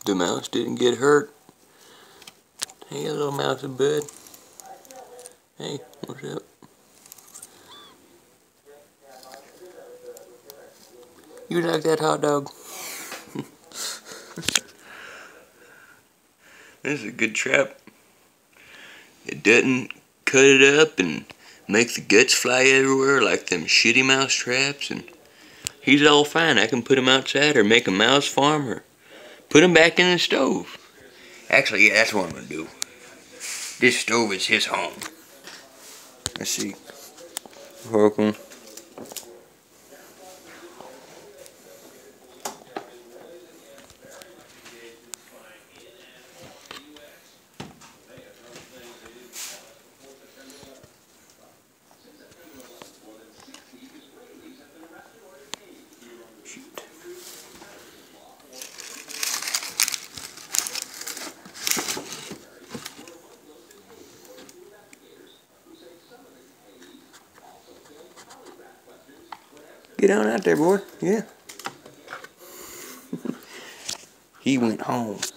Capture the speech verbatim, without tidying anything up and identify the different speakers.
Speaker 1: The mouse didn't get hurt. Hey, little mousey bud. Hey, what's up? You like that hot dog? This is a good trap. It doesn't cut it up and make the guts fly everywhere like them shitty mouse traps. And he's all fine. I can put him outside or make a mouse farm or put him back in the stove. Actually, yeah, that's what I'm gonna do. This stove is his home. Let's see. Welcome. Shoot. Get on out there, boy. Yeah. He went home.